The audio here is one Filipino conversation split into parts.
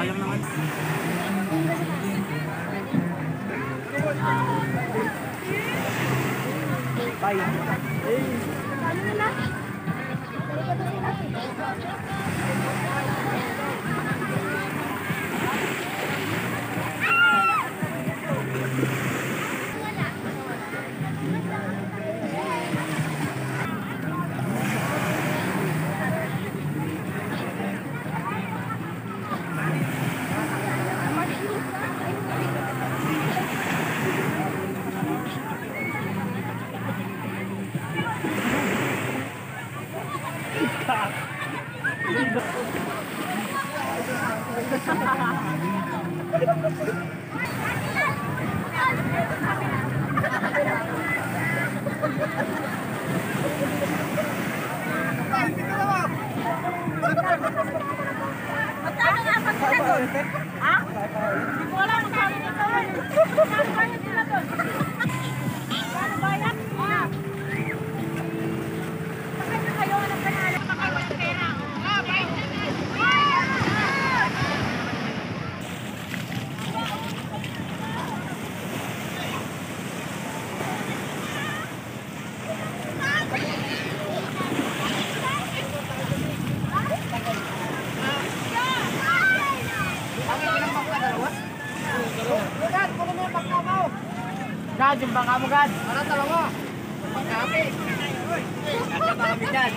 Sayang naman. Bye. Ano nila? Ha? Hindi ko alam kung saan ito. Saan sila doon? Paano ba yan? Sakay na kayo ng panalo. Sakay mo ng pera. Gad, yung bangka mo, Gad. Ano, talawa? Pagkapi. Gad, baka kami dyan.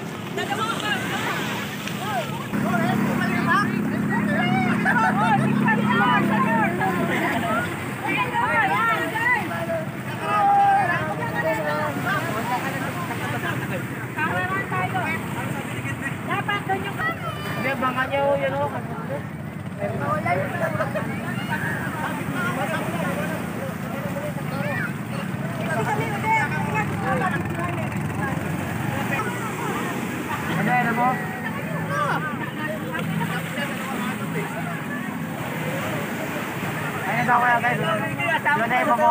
Dapat doon yung... Hindi, bangka niya, yun o. Ano mo? Ayun daw kaya guys. Doon na iba mo.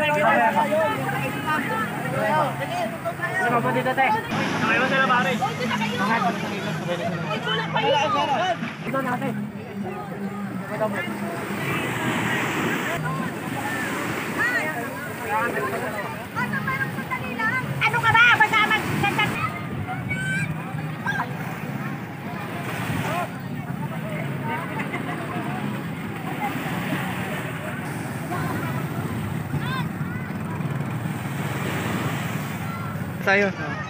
Ano ba dito te? Nakaiwan sila pare. Ito natin. Ito mo. Ano ka ba? Basta mag-ganda. Sa'yo.